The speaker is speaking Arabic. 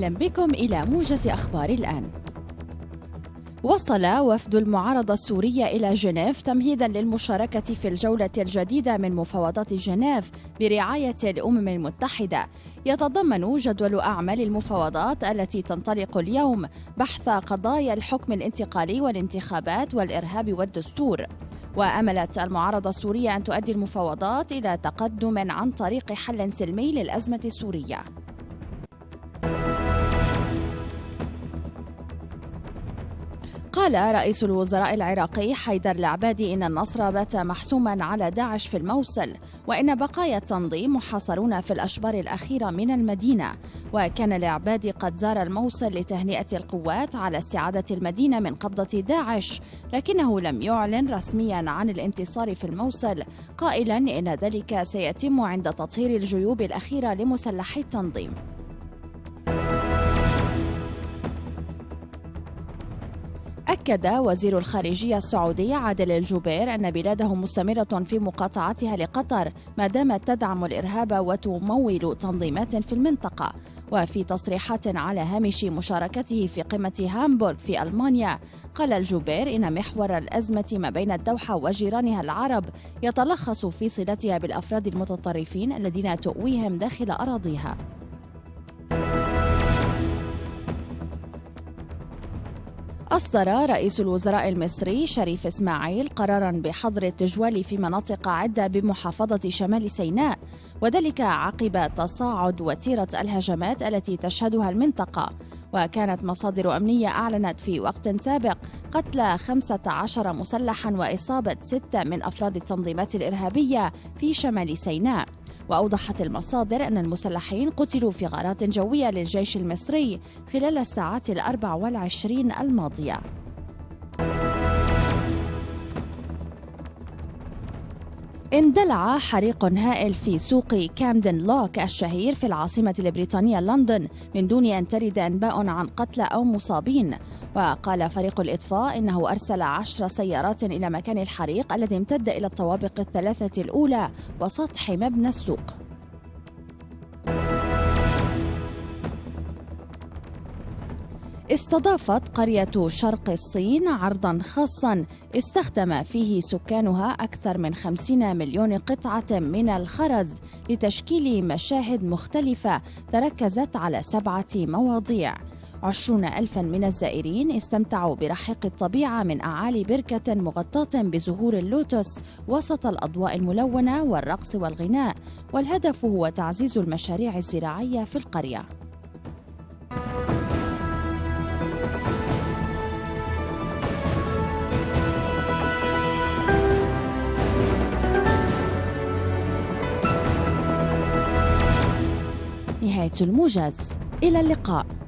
أهلا بكم إلى موجز أخبار الآن. وصل وفد المعارضة السورية إلى جنيف تمهيدا للمشاركة في الجولة الجديدة من مفاوضات جنيف برعاية الأمم المتحدة. يتضمن جدول أعمال المفاوضات التي تنطلق اليوم بحث قضايا الحكم الانتقالي والانتخابات والإرهاب والدستور. وأملت المعارضة السورية أن تؤدي المفاوضات إلى تقدم عن طريق حل سلمي للأزمة السورية. قال رئيس الوزراء العراقي حيدر العبادي إن النصر بات محسوما على داعش في الموصل، وإن بقايا التنظيم محاصرون في الأشبار الأخيرة من المدينة. وكان العبادي قد زار الموصل لتهنئة القوات على استعادة المدينة من قبضة داعش، لكنه لم يعلن رسميا عن الانتصار في الموصل، قائلا إن ذلك سيتم عند تطهير الجيوب الأخيرة لمسلحي التنظيم. أكد وزير الخارجية السعودي عادل الجبير أن بلاده مستمرة في مقاطعتها لقطر ما دامت تدعم الإرهاب وتمول تنظيمات في المنطقة. وفي تصريحات على هامش مشاركته في قمة هامبورغ في ألمانيا، قال الجبير إن محور الأزمة ما بين الدوحة وجيرانها العرب يتلخص في صلتها بالأفراد المتطرفين الذين تؤويهم داخل أراضيها. أصدر رئيس الوزراء المصري شريف إسماعيل قراراً بحظر التجوال في مناطق عدة بمحافظة شمال سيناء، وذلك عقب تصاعد وتيرة الهجمات التي تشهدها المنطقة. وكانت مصادر أمنية أعلنت في وقت سابق قتل 15 مسلحاً وإصابة 6 من أفراد التنظيمات الإرهابية في شمال سيناء. وأوضحت المصادر أن المسلحين قتلوا في غارات جوية للجيش المصري خلال الساعات 24 الماضية. اندلع حريق هائل في سوق كامدن لوك الشهير في العاصمة البريطانية لندن من دون أن ترد أنباء عن قتلى أو مصابين. وقال فريق الإطفاء إنه أرسل 10 سيارات إلى مكان الحريق الذي امتد إلى الطوابق الثلاثة الأولى وسطح مبنى السوق. استضافت قرية شرق الصين عرضاً خاصاً استخدم فيه سكانها أكثر من 50 مليون قطعة من الخرز لتشكيل مشاهد مختلفة تركزت على 7 مواضيع. 20,000 من الزائرين استمتعوا برحيق الطبيعة من أعالي بركة مغطاة بزهور اللوتس وسط الأضواء الملونة والرقص والغناء، والهدف هو تعزيز المشاريع الزراعية في القرية. نهاية الموجز، إلى اللقاء.